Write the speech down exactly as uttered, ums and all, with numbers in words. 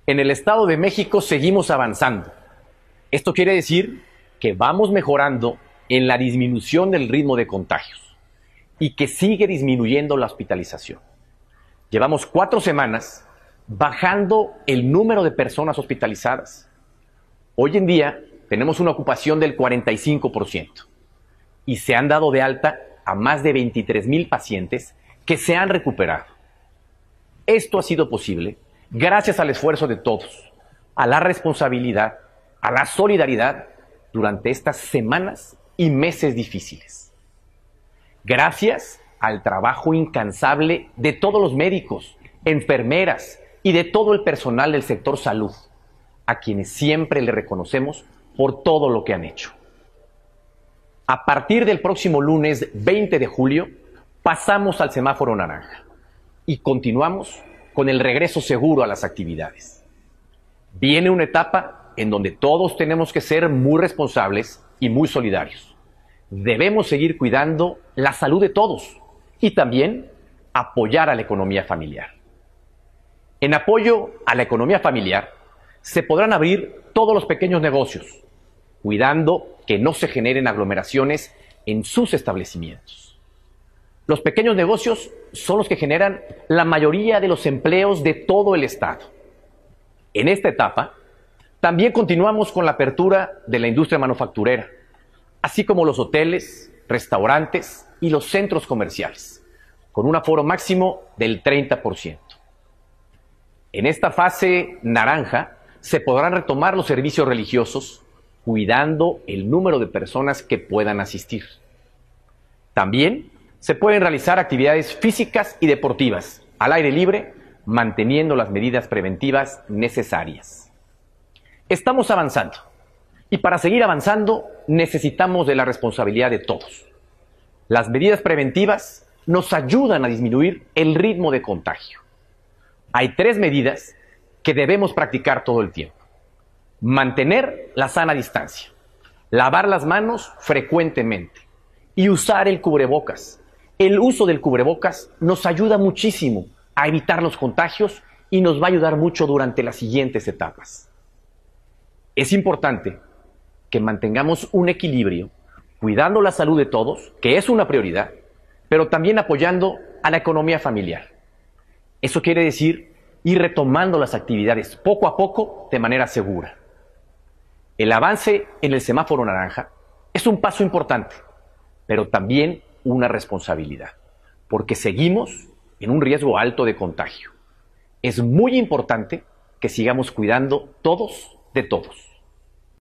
En el Estado de México seguimos avanzando. Esto quiere decir que vamos mejorando en la disminución del ritmo de contagios y que sigue disminuyendo la hospitalización. Llevamos cuatro semanas bajando el número de personas hospitalizadas. Hoy en día tenemos una ocupación del cuarenta y cinco por ciento y se han dado de alta a más de veintitrés mil pacientes que se han recuperado. Esto ha sido posible gracias al esfuerzo de todos, a la responsabilidad, a la solidaridad durante estas semanas y meses difíciles. Gracias al trabajo incansable de todos los médicos, enfermeras y de todo el personal del sector salud, a quienes siempre le reconocemos por todo lo que han hecho. A partir del próximo lunes veinte de julio, pasamos al semáforo naranja y continuamos con el regreso seguro a las actividades. Viene una etapa en donde todos tenemos que ser muy responsables y muy solidarios. Debemos seguir cuidando la salud de todos y también apoyar a la economía familiar. En apoyo a la economía familiar, se podrán abrir todos los pequeños negocios, cuidando que no se generen aglomeraciones en sus establecimientos. Los pequeños negocios son los que generan la mayoría de los empleos de todo el Estado. En esta etapa, también continuamos con la apertura de la industria manufacturera, así como los hoteles, restaurantes y los centros comerciales, con un aforo máximo del treinta por ciento. En esta fase naranja se podrán retomar los servicios religiosos, cuidando el número de personas que puedan asistir. También se pueden realizar actividades físicas y deportivas al aire libre, manteniendo las medidas preventivas necesarias. Estamos avanzando y para seguir avanzando necesitamos de la responsabilidad de todos. Las medidas preventivas nos ayudan a disminuir el ritmo de contagio. Hay tres medidas que debemos practicar todo el tiempo. Mantener la sana distancia, lavar las manos frecuentemente y usar el cubrebocas. El uso del cubrebocas nos ayuda muchísimo a evitar los contagios y nos va a ayudar mucho durante las siguientes etapas. Es importante que mantengamos un equilibrio, cuidando la salud de todos, que es una prioridad, pero también apoyando a la economía familiar. Eso quiere decir ir retomando las actividades poco a poco de manera segura. El avance en el semáforo naranja es un paso importante, pero también una responsabilidad, porque seguimos en un riesgo alto de contagio. Es muy importante que sigamos cuidando todos de todos.